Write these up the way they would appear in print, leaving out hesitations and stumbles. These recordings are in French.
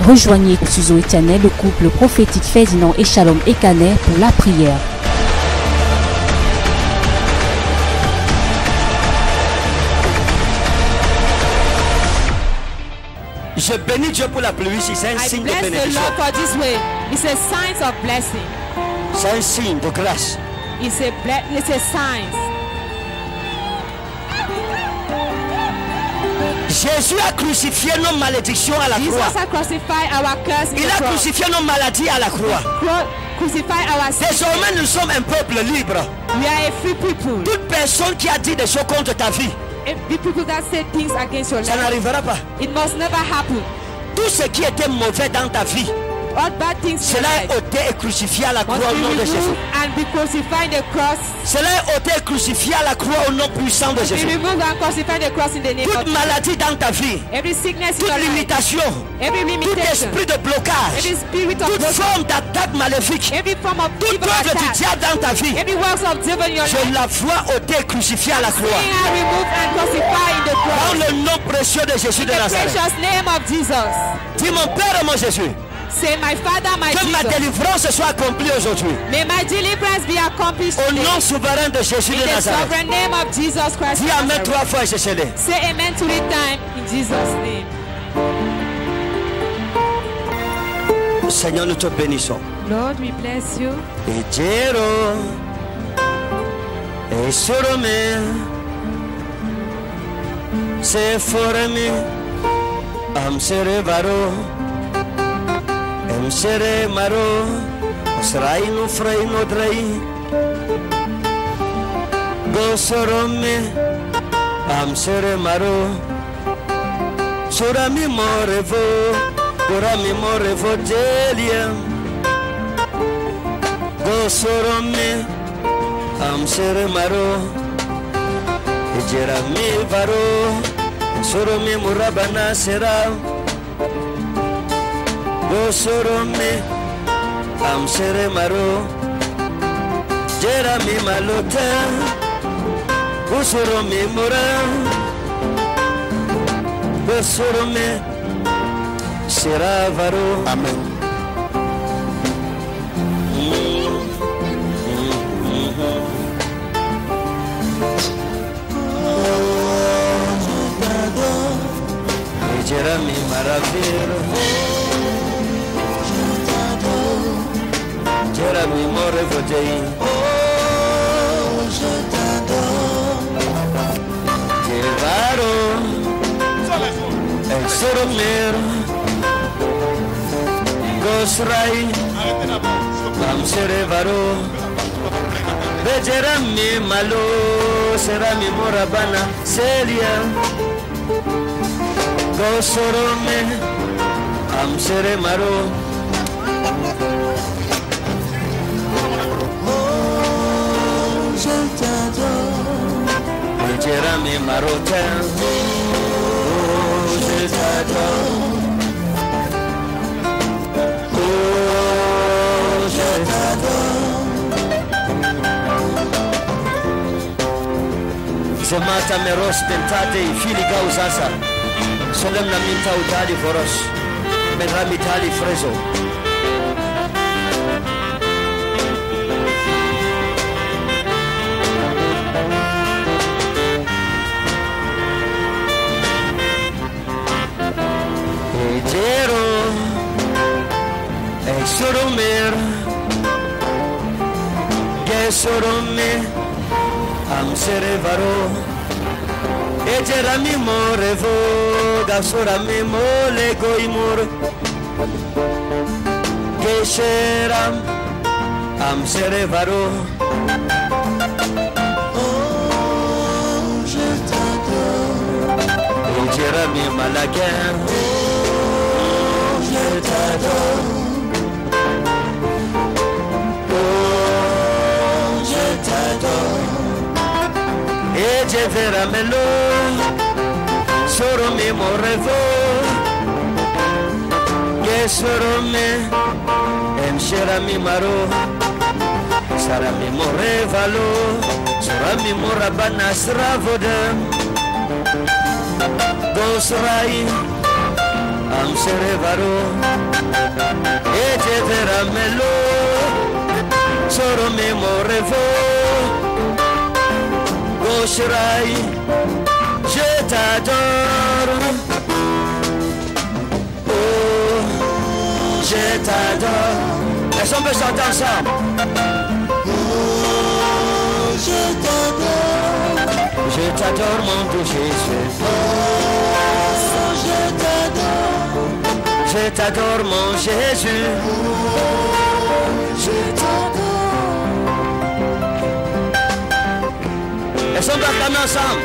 Rejoignez Suzo et Tianel, le couple prophétique Ferdinand et Shalom Ekaner pour la prière. Je bénis Dieu pour la pluie, c'est un signe de bénédiction. It's a sign of blessing. C'est un signe de grâce. It's a sign. Jésus a crucifié nos malédictions à la croix. Jesus has crucified our curse in Il the a cross. crucifié nos maladies à la croix. Crucified our sin. Désormais, nous sommes un peuple libre. We are a free people. Toute personne qui a dit des choses contre ta vie, The people that say things against your ça life, n'arrivera pas. it must never happen. Tout ce qui était mauvais dans ta vie, All bad things in your cela est life ôté et crucifié à la croix must au be nom de Jésus. removed and be crucified in the cross. Cela est ôté et crucifié à la croix au nom puissant de Be Jésus. removed and crucified in the cross in the name of Toute Jesus. maladie dans ta vie, Every sickness in toute your life, limitation, every tout limitation, esprit de blocage, every spirit of toute blockage, forme d'attaque maléfique, every form of toute evil œuvre du attack, diable dans ta vie, every works of devil in your je life, la vois ôtée et crucifiée à la croix. being removed and crucified in the Dans cross. le nom précieux de Jésus In de the Nazareth. precious name of Jesus. Dis mon Père et mon Jésus, Say, my Father, my que ma Jesus, délivrance soit accomplie aujourd'hui. may my deliverance be accomplished Au today. nom souverain de Jésus In de the Nazareth. sovereign name of Jesus Christ. Dis of amen Nazareth. 3 fois et c'est scellé. Say amen 3 times in Jesus' name. Seigneur, nous te bénissons. Lord, we bless you. Et Jero, et Sorome, c'est Foremi, Amsere Varo, Amsere Maro, Sraino Freino Drai, Gosorome, Amsere Maro, Sorami Morevo, Gorami Morevo Delia. Gosorome, Amsere Maro, Jerami Varo, Sorome Murabana Sera, Gosorome, Amsere Maro, Jerami Malota, Gosorome Mura, Gosorome Sera Varo. Amen. Jerami Maravero, Jerami Morevotei, Jevaro, El Soromero, Gosrai, Amserevaro, Bejerami Malo, Serami Morabana, Celia. Gosorome, Amsere Maro, oh, je t'adore, Jerami Marotin, oh, je t'adore, oh, je t'adore. Zemata Meros Pentate, Filiga Usasa. Solem na minta utali foros, menra mitali frezo. Ejero, exoromer, gesorome, amsere varo. Ejerami morevo, gasorami mole goimur. Gesheram, amsere varo. Oh, je t'adore. Ejerami malagan. Oh, je t'adore. Oh, je t'adore. Ejeveramelo, Sorome Morevo, Yesorome, Emsherami Maro, Sarami Morevalo, Sorami Morabana Sravoda, Gosrai, serevaro ete veramelo soro memorevo Goshirai je t'adore oh je t'adore. Est-ce qu'on peut chanter ensemble? Oh je t'adore mon doux Jésus. Oh je t'adore mon Jésus. Je t'adore. Est-ce qu'on peut acclamer ensemble?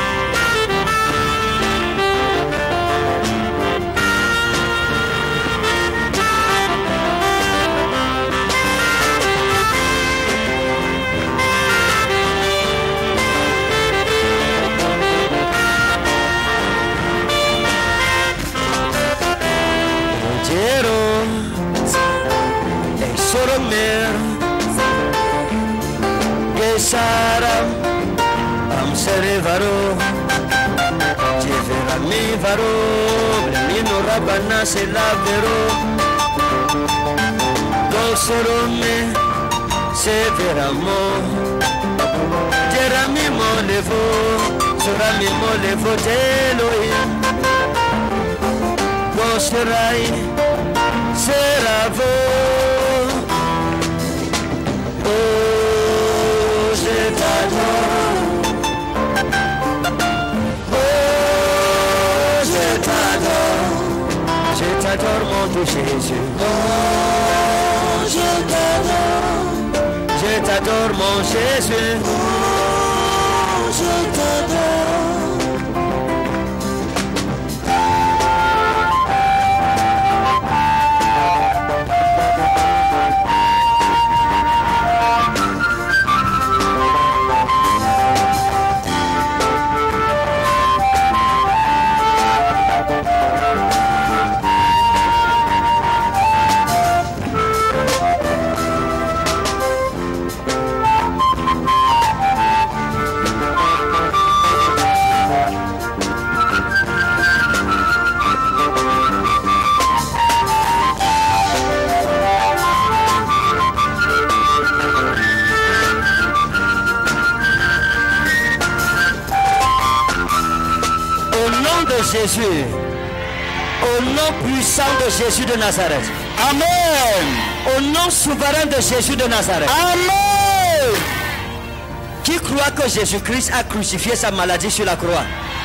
Saram am serevaro Jevera mi varo Mino rabana se lavero Dosorome severamo Jerami molevo Sorami molevo Elohim Doserai seravo Je t'adore mon doux Jésus. Oh, je t'adore mon Jésus. Oh, je t'adore. Jésus, au nom puissant de Jésus de Nazareth. Amen. Au nom souverain de Jésus de Nazareth. Amen. Qui croit que Jésus-Christ a crucifié sa maladie sur la croix?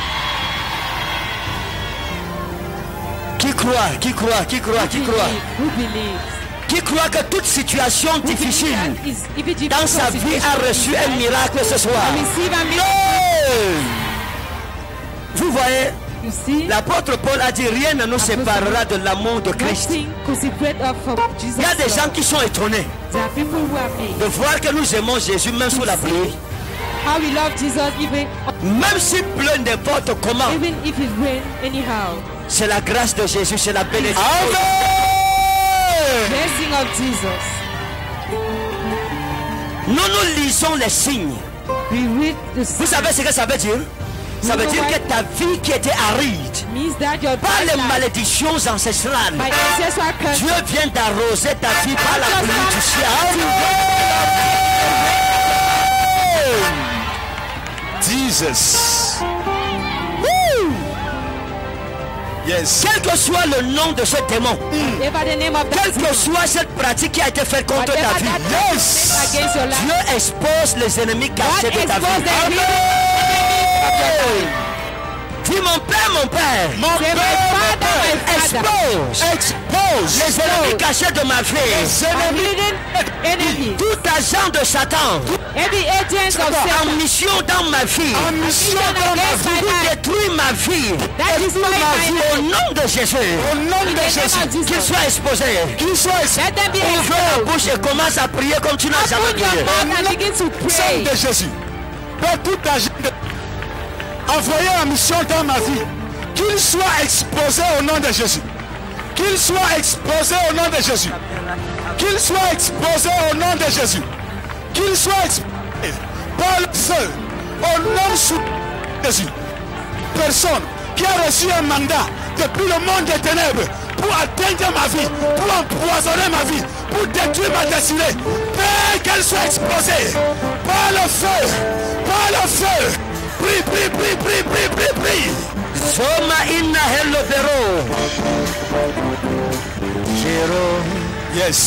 Qui croit? Qui croit? Qui croit? Qui croit? Qui croit que toute situation difficile dans sa vie a reçu un miracle ce soir? Vous voyez, l'apôtre Paul a dit rien ne nous séparera de l'amour de Christ. Il y a des gens qui sont étonnés de voir que nous aimons Jésus même sous la pluie. Même s'il pleut n'importe comment. C'est la grâce de Jésus, c'est la bénédiction. Nous lisons les signes. Vous savez ce que ça veut dire? Ça veut dire que ta vie qui était aride par les malédictions ancestrales, Dieu vient d'arroser ta vie par la pluie du ciel. Jesus. Yes. Quel que soit le nom de ce démon, quelle que soit cette pratique qui a été faite contre ta vie, Dieu expose les ennemis cachés de ta vie. Dis mon Père, expose les ennemis cachés de ma vie. Tout agent de Satan en mission dans ma vie pour détruire ma vie. Au nom de Jésus, qu'il soit exposé. Ouvre la bouche et commence à prier comme tu n'as jamais prié. Sang de Jésus, pour tout agent envoyé en mission dans ma vie, qu'il soit exposé au nom de Jésus. Qu'il soit exposé au nom de Jésus. Qu'il soit exposé au nom de Jésus. Qu'il soit exposé par le seul au nom de Jésus. Personne qui a reçu un mandat depuis le monde des ténèbres pour atteindre ma vie, pour empoisonner ma vie, pour détruire ma destinée. Père, qu'elle soit explosée par le feu, par le feu. Prie, prie, prie, prie, prie, prie, prie. Soma inna hello bero. Jero. Yes.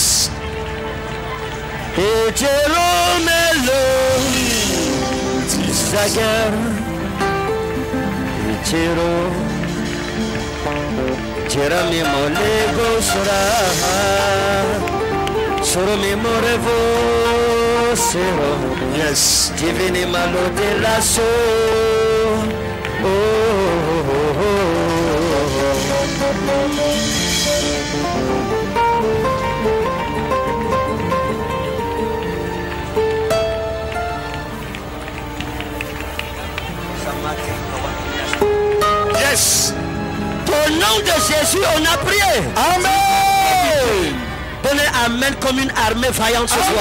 Et Jero melo. Zagar. Et Jero. Jerami molego sora. Soro mi morevo. Sero. Yes. Divini malo de la so. Oh, oh, oh, oh, oh. Yes. Au nom de Jésus, on a prié. Amen. Donnez Amen comme une armée vaillante ce soir.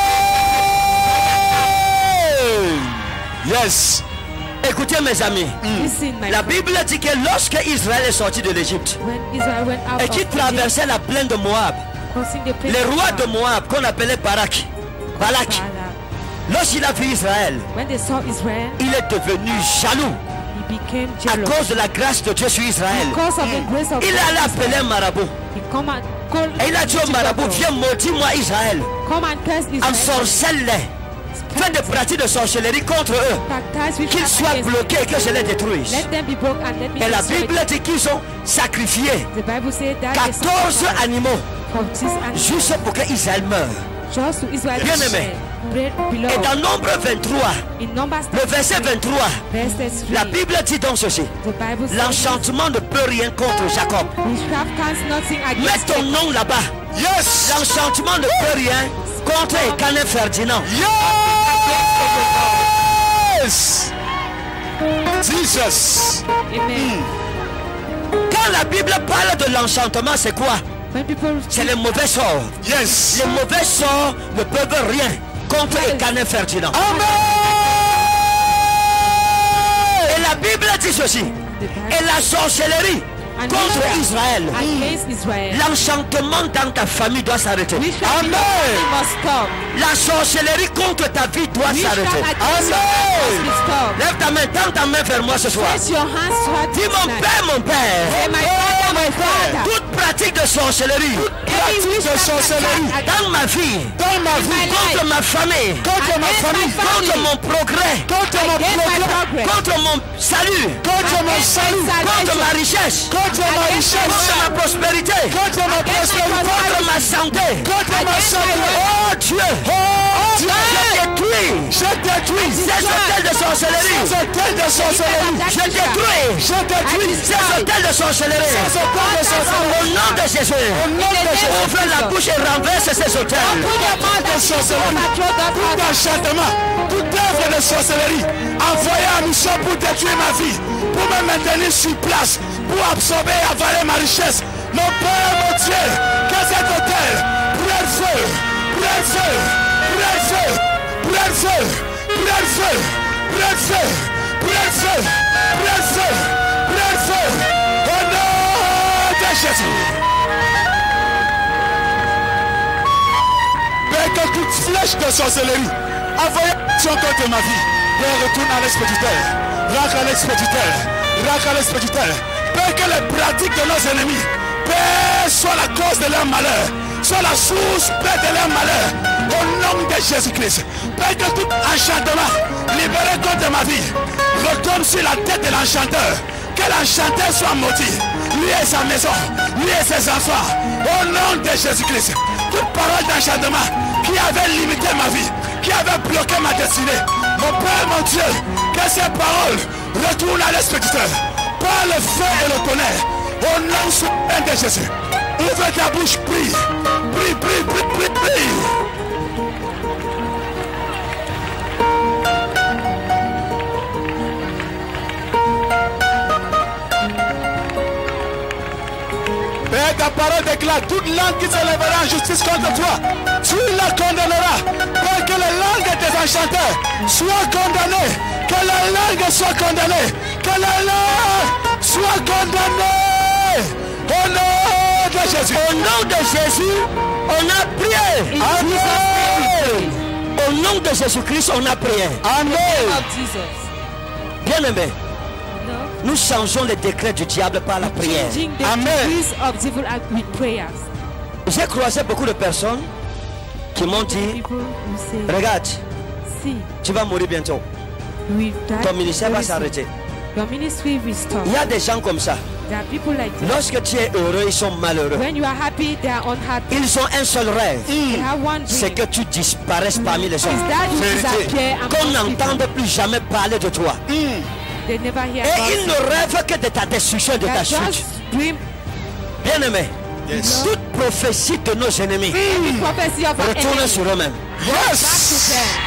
Yes. Écoutez mes amis, Listen, my la friend. Bible dit que lorsque Israël est sorti de l'Égypte When Israel went out et of qu'il Egypt, traversait la plaine de Moab, crossing the plain le of roi de Moab, Moab qu'on appelait Balak, Balak, lorsqu'il a vu Israël, when they saw Israel, il est devenu jaloux he became à jealous. cause de la grâce de Dieu sur Israël. Because of the grace of Il God, allait appeler un marabout he come and call et il a dit au marabout, viens maudis-moi Israël, come and curse Israel, ensorcelle-les, fais des pratiques de sorcellerie contre eux, baptize with qu'ils soient against bloqués et que je les détruise. let them be broke and let me Et la destroy Bible them. dit qu'ils ont sacrifié The Bible says that 14 animaux juste pour que Israël meure. just to Israel Bien aimé. bread below. Et dans Nombre 23, In Numbers le verset 23, verse 3, la Bible dit donc ceci: the Bible says l'enchantement ne peut rien contre Jacob. witchcraft counts nothing Mets against ton them. nom là-bas. Yes. L'enchantement ne peut rien contre Canet Ferdinand. Yes. Jesus. Amen. Quand la Bible parle de l'enchantement, c'est quoi? When people C'est les mauvais sorts. Yes. Les mauvais sorts ne peuvent rien contre Canet Ferdinand. Et la Bible dit ceci: et la sorcellerie contre Israël, against Israel, l'enchantement dans ta famille doit s'arrêter. witchcraft Amen. must stop. La sorcellerie contre ta vie doit s'arrêter. Witchcraft against your life must stop. Lève ta main, tends ta main vers moi ce soir. Raise your hands to her Dis mon tonight. père, mon père. Say, my father, my father. Toute pratique de sorcellerie Every de witchcraft sorcellerie attack dans ma vie, Dans ma vie, contre ma famille, contre ma against famille, my family, contre mon progrès, contre mon against my progrès, progress, contre mon salut, contre mon against my salut, contre ma salvation, richesse, contre ma against richesse, contre ma prospérité, contre ma against my prospérité, contre ma santé. contre ma against my santé. wealth. Oh Dieu, Oh Dieu, je détruis je détruis ces hôtels de sorcellerie. ces hôtels de sorcellerie. Je détruis Je détruis ces hôtels de sorcellerie. ces hôtels de Au sorcellerie. nom de Jésus, Au nom de Jésus, ouvre la bouche et renverse ces hôtels. de sorcellerie, tout enchantement, toute œuvre de sorcellerie, envoyé en mission pour détruire ma vie, pour me maintenir sur place, pour absorber et avaler ma richesse. Mon Père, mon Dieu, que cet hôtel prenne feu, prenne feu, prenne feu, prenne feu, prenne feu, prenne feu, prenne feu, prenne feu, prenne feu, au nom de Jésus. Père, que toute flèche de sorcellerie envoyée contre ma vie, Père, retourne à l'expéditeur, rentre à l'expéditeur, rentre à l'expéditeur. Père, que les pratiques de nos ennemis, Père, soit la cause de leur malheur, soit la source, Père, de leur malheur, au nom de Jésus-Christ. Père, que tout enchantement libéré contre ma vie retombe sur la tête de l'enchanteur. Que l'enchanteur soit maudit, lui et sa maison, lui et ses enfants, au nom de Jésus-Christ. Toute parole d'enchantement qui avait limité ma vie, qui avait bloqué ma destinée, mon Père, mon Dieu, que ces paroles retournent à l'expéditeur par le feu et le tonnerre, au nom souverain de Jésus. Ouvre ta bouche, prie, prie, prie, prie, prie, prie. Père, ta parole déclare: toute langue qui s'élèvera en justice contre toi, tu la condamneras. Père, que la langue des enchanteurs soit condamnée, que la langue soit condamnée, que la langue soit condamnée. Au nom Jésus. Au nom de Jésus, on a prié. Amen. Au nom de Jésus-Christ, on a prié. Amen. Of Jesus. Bien-aimé, No. nous changeons les décrets du diable par la prière. Changing the Amen. decrees of devil with prayers. J'ai croisé beaucoup de personnes qui m'ont dit, People who say, regarde, see, tu vas mourir bientôt. we've died. Ton ministère va very soon. s'arrêter. Your ministry will stop. Il y a des gens comme ça. There are people like that. Lorsque tu es heureux, ils sont malheureux. When you are happy, they are unhappy. Ils ont un seul rêve. They have one C'est dream. que tu disparaisses parmi les Is hommes. that you Vérité. disappear Qu'on among people. n'entende plus jamais parler de toi. They never hear Et about ils you. ne rêvent que de ta destruction, de ta They chute. just dream. Bien-aimé, Yes. toute prophétie de nos ennemis The prophecy of our retourne enemy. sur eux-mêmes. Back to Yes. them.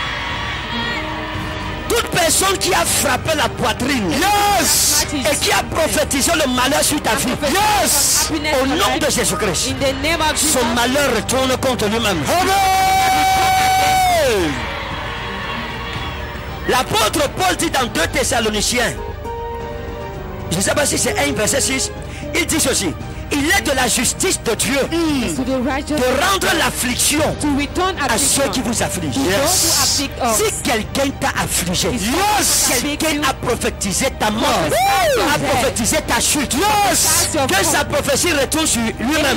Toute personne qui a frappé la poitrine Yes. et qui a prophétisé le malheur sur ta vie, Yes. au nom de Jésus-Christ, In the name of Jesus. son malheur retourne contre lui-même. Amen. L'apôtre Paul dit dans 2 Thessaloniciens, je ne sais pas si c'est 1 verset 6, il dit ceci: il est de la justice de Dieu Is to the righteous de rendre l'affliction to return à ceux qui affliction. vous affligent. Those who afflict us. Si quelqu'un t'a affligé, Yes. quelqu'un a prophétisé ta mort, a prophétisé ta chute, que sa prophétie retourne sur lui-même.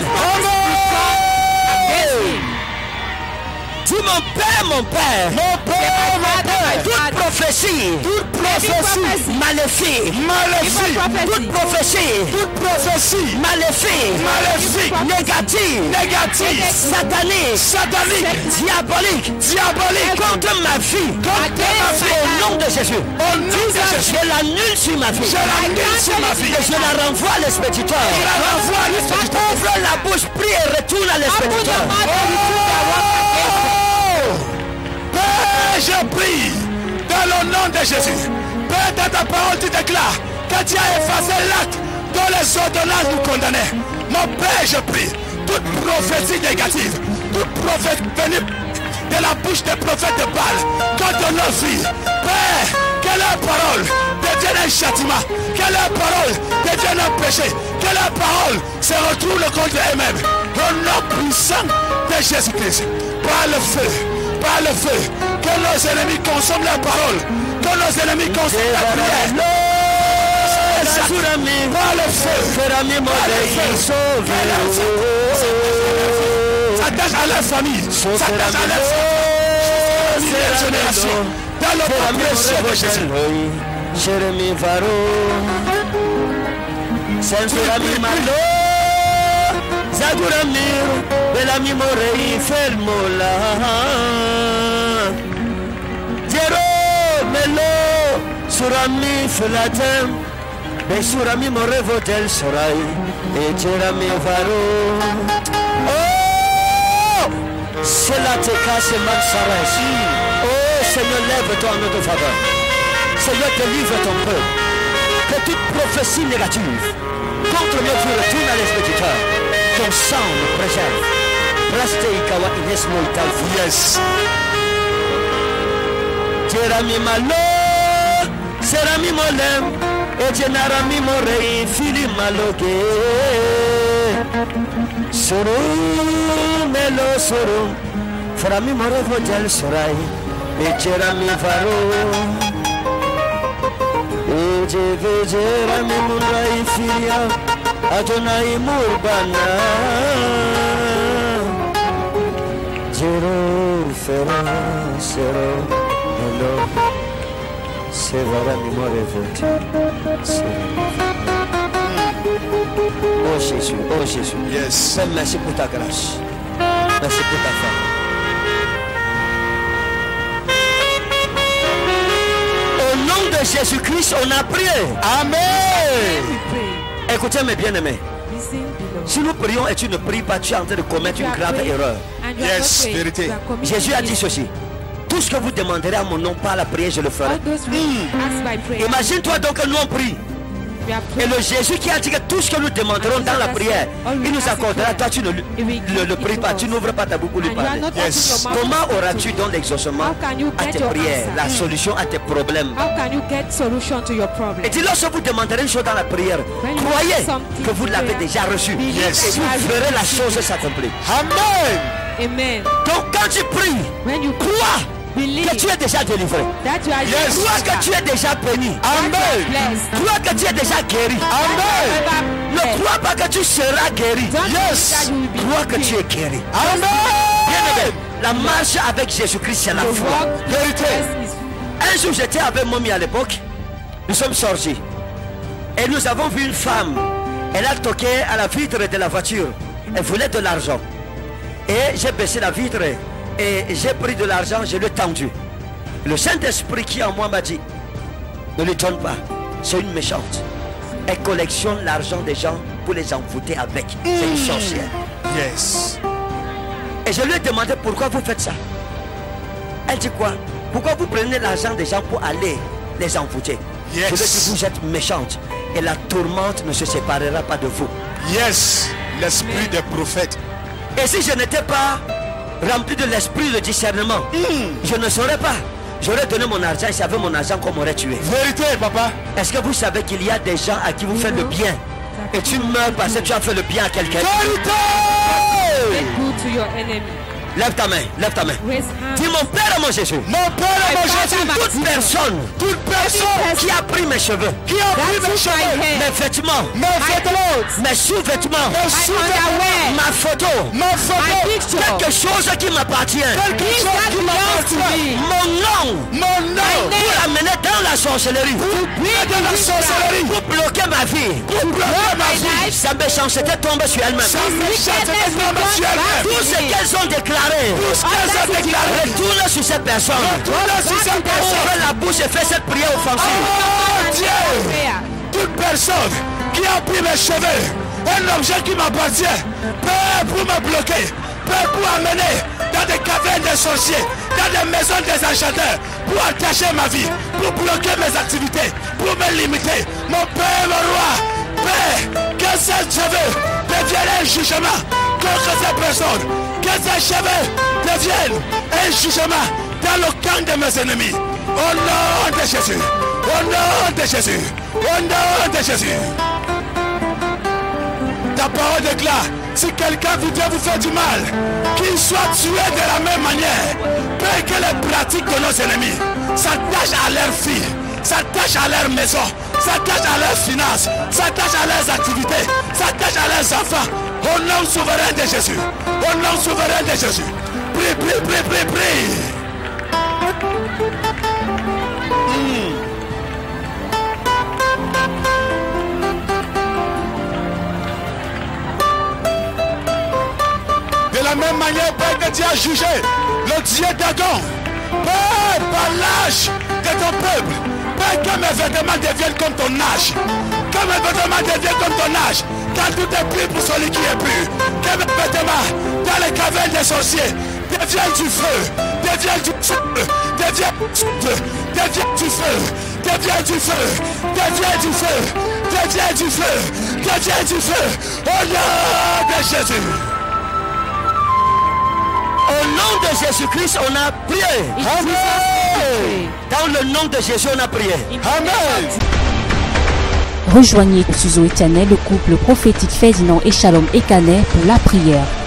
Dis mon père, Mon père, mon père. toute prophétie maléfique, toute prophétie maléfique, négative, satanique, diabolique contre ma vie, au nom de Jésus, je l'annule sur ma vie, et je la renvoie à l'expéditeur. Ouvre la bouche, prie et retourne à l'expéditeur. Père, je prie dans le nom de Jésus. Père, dans ta parole, tu déclares que tu as effacé l'acte dont les ordonnances nous condamnaient. Mon Père, je prie, toute prophétie négative, toute prophétie venue de la bouche des prophètes de Baal contre nos vies, Père, que leur parole devienne un châtiment, que leur parole devienne un péché, que leur parole se retourne contre eux-mêmes. Au nom puissant de Jésus-Christ, par le feu, que nos ennemis consomment la parole, que nos ennemis consomment la prière. Par le feu, s'attache à la famille, s'attache à la génération, dans le nom précieux de Jésus. Jérémie Varo, Saint-Rami Malo, Zaguramir, Belami Morei, Fermola, Jero, Melo, Surami Felatem, Besurami Morevo del Sorai, et Jérémie Varo. Oh, cela te casse Mansaras. Oh Seigneur, lève-toi en notre faveur. Seigneur, délivre ton peuple. Que toute prophétie négative contre nos vies retourne à l'expéditeur. Ton sang nous préserve. Reste ikawa inesmo italfu. Yes. Jerami malo, serami molem, et jenarami morei, fili maloge. Soro, melo soro, frami morevo del sorai, et jerami varo. Jerami Murai Filia Adonai Murbana Jero Fero Sero Hello Sevara Mimore Vote. Oh Jésus, oh Jésus. Yes. Père, merci pour ta grâce. Merci pour ta femme. Au nom de Jésus-Christ, on a prié. Amen. We pray. Écoutez mes bien-aimés. Listen, beloved. Si nous prions et tu ne pries pas, tu es en train de commettre You une are grave praying erreur. and you are Yes, not praying. vérité. You are committing Jésus a dit sin. ceci: tout ce que vous demanderez à mon nom par la prière, je le ferai. All those who ask by prayer. Imagine-toi donc que nous on prie Et le Jésus qui a dit que tout ce que nous demanderons dans la prière, il nous accordera. Toi, tu ne le pries pas, tu n'ouvres pas ta bouche pour lui parler. Yes. Comment auras-tu donc l'exaucement à tes prières, la solution à tes problèmes? How can you get solution to your problem? Et dit, lorsque vous demanderez une chose dans la prière, croyez que vous l'avez déjà reçu. Et vous verrez la chose s'accomplir. Amen. Amen. Donc quand tu pries, When you crois believe que tu es déjà délivré. that you are Yes. Crois que tu es déjà béni. Amen. blessed. Crois que tu es déjà guéri. Amen. Ne crois pas que tu seras guéri. Don't Yes. think that you will be Crois que healed. tu es guéri. Amen. La marche avec Jésus-Christ, c'est la The foi. walk with Vérité. Christ is Un jour, j'étais avec Mommy à l'époque. Nous sommes sortis. Et nous avons vu une femme. Elle a toqué à la vitre de la voiture. Elle voulait de l'argent. Et j'ai baissé la vitre. Et j'ai pris de l'argent, je l'ai tendu. Le Saint-Esprit qui en moi m'a dit, ne lui donne pas. C'est une méchante. Elle collectionne l'argent des gens pour les envoûter avec. C'est une sorcière. Yes. Et je lui ai demandé pourquoi vous faites ça. Elle dit quoi? Pourquoi vous prenez l'argent des gens pour aller les envoûter? Yes. Je lui ai dit, vous êtes méchante et la tourmente ne se séparera pas de vous. Yes. L'esprit des prophètes. Et si je n'étais pas rempli de l'esprit de discernement, je ne saurais pas. J'aurais donné mon argent et c'est avec mon argent qu'on m'aurait tué. Vérité, papa. Est-ce que vous savez qu'il y a des gens à qui vous faites le bien et tu meurs parce que tu as fait le bien à quelqu'un? Vérité. get good to your enemy. Lève ta main, lève ta main. Raise hand. Dis mon Père et mon Jésus. Mon Père et mon Jésus. Toute personne qui a pris mes cheveux, Qui a pris mes cheveux, mes vêtements, mes vêtements, mes sous-vêtements, mes sous-vêtements, ma photo, ma photo, quelque chose qui m'appartient, quelque chose qui m'appartient, mon nom, mon nom, pour l'amener dans la sorcellerie, et de la sorcellerie, pour bloquer ma vie, pour bloquer ma vie. sa méchanceté tombe sur elle-même. Sa méchanceté tombe sur elle-même. Tout ce qu'elles ont déclaré, Tout ce qu'elles ont déclaré, retourne sur ces personnes. retourne sur cette personne. Ouvre la bouche et fais cette prière offensive. Oh Dieu, Prayer. toute personne qui a pris mes cheveux, un objet qui m'appartient, Père, pour me bloquer, Père, pour amener dans des cavernes des sorciers, dans des maisons des enchanteurs, pour attacher ma vie, pour bloquer mes activités, pour me limiter. Mon Père, mon roi, Père, que ces cheveux deviennent un jugement contre ces personnes, que ces cheveux deviennent un jugement dans le camp de mes ennemis. Au nom de Jésus, au nom de Jésus, au nom de Jésus. Ta parole déclare, si quelqu'un voudrait vous faire du mal, qu'il soit tué de la même manière. Père, que les pratiques de nos ennemis s'attachent à leurs filles, s'attachent à leur maison, s'attachent à leurs finances, s'attachent à leurs activités, s'attachent à leurs enfants. Au nom souverain de Jésus, au nom souverain de Jésus. Prie, prie, prie, prie, prie. De la même manière, Père, que tu as jugé le Dieu d'Adam, Père, par l'âge de ton peuple, Père, que mes vêtements deviennent comme ton âge, que mes vêtements deviennent comme ton âge, car tout est pris pour celui qui est pur, que mes vêtements dans les cavernes des sorciers deviennent du feu, deviennent du feu, deviennent du feu, deviennent du feu, deviennent du feu, deviennent du feu, deviennent du feu, deviennent du feu, au nom de Jésus. Au nom de Jésus-Christ, on a prié. Amen. Dans le nom de Jésus, on a prié. Amen. Rejoignez Suzo Etienne, le couple prophétique Ferdinand et Shalom Ekaner pour la prière.